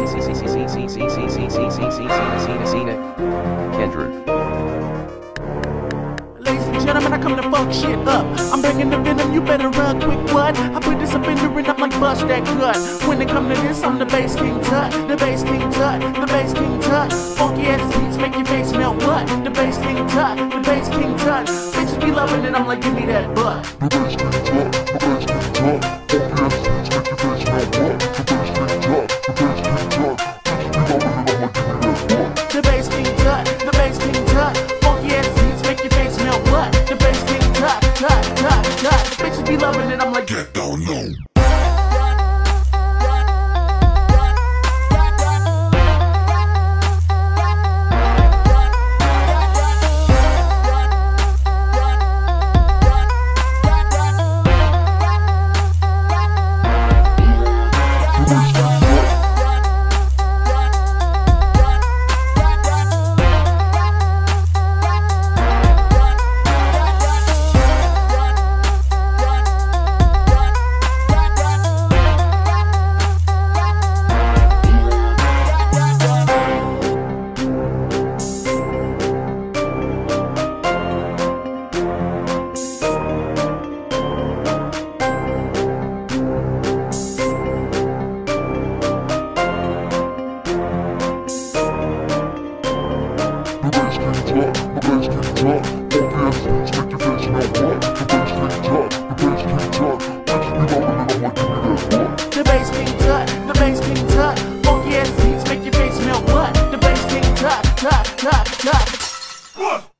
Kendrick. Ladies and gentlemen, I come to fuck shit up. I'm bringing the venom, you better run quick, what? I put this up in the ring, I'm like bust that gut. When it come to this, I'm the bass king tut. The bass king tut, the bass king tut. Funky ass beats make your face melt, what? The bass king tut, the bass king tut. Bitches be loving it, I'm like, give me that butt. The bass king tut, the bass king tut. Funky ass beats make your face melt, what? The bass king tut, the bass king tut. Bitches be loving it, I'm like, give me that butt. The bass king tut, the bass king tut. Funky ass beats make your face melt, what? The bass king tut, tut, tut, tut. Bitches be loving it, I'm like, Get down low. The bass king tut, the bass king tut. Funky ass beats make your face melt, what? The bass king tut, the bass king tut. Bitches be loving it, I'm like, give me that butt. the bass king tut, the bass king tut. Funky ass beats make your face melt, what? The bass king tut, tut, tut, tut. What?